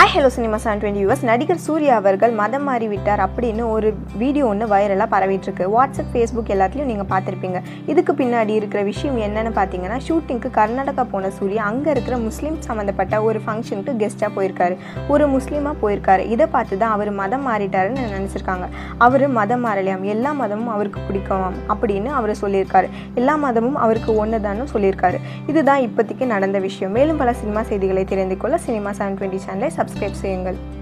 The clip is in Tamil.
Hi hello cinema 720 viewers. நடிகர் சூர்யா அவர்கள் மதம் மாறிவிட்டார் அப்படின்னு ஒரு வீடியோ ஒன்று வைரலாக பரவிட்டுருக்கு. வாட்ஸ்அப், ஃபேஸ்புக் எல்லாத்துலேயும் நீங்கள் பார்த்துருப்பீங்க. இதுக்கு பின்னாடி இருக்கிற விஷயம் என்னென்னு பார்த்தீங்கன்னா, ஷூட்டிங்க்கு கர்நாடகா போன சூர்யா அங்கே இருக்கிற முஸ்லீம் சம்மந்தப்பட்ட ஒரு ஃபங்க்ஷனுக்கு கெஸ்ட்டாக போயிருக்காரு. ஒரு முஸ்லீமாக போயிருக்காரு. இதை பார்த்து தான் அவர் மதம் மாறிட்டாருன்னு நினச்சிருக்காங்க. அவர் மதம் மாறலையாம், எல்லா மதமும் அவருக்கு பிடிக்குமாம் அப்படின்னு அவர் சொல்லியிருக்காரு. எல்லா மதமும் அவருக்கு ஒன்று தான்னு சொல்லியிருக்காரு. இதுதான் இப்போதைக்கு நடந்த விஷயம். மேலும் பல சினிமா செய்திகளை தெரிந்து கொள்ள சினிமா 720 சேனலை சப்ஸ்கிரைப் செய்யுங்கள்.